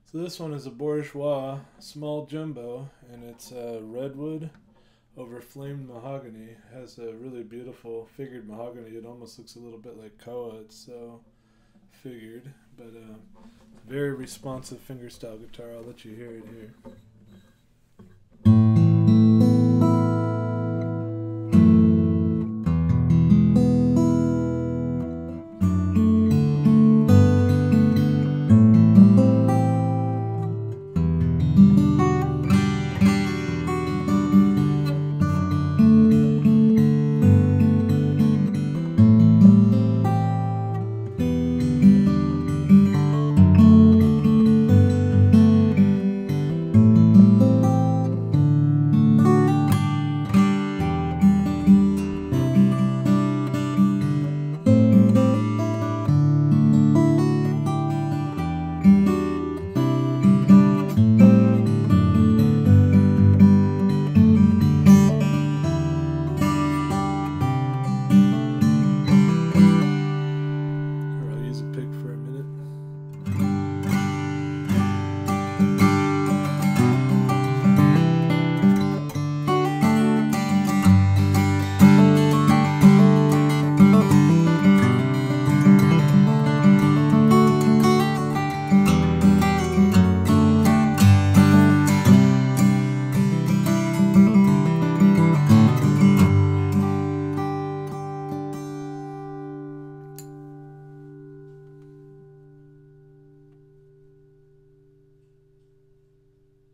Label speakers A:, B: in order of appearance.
A: So this one is a Bourgeois small jumbo, and it's Redwood over flamed mahogany. It has a really beautiful figured mahogany. It almost looks a little bit like koa. It's so figured, but very responsive fingerstyle guitar. I'll let you hear it here.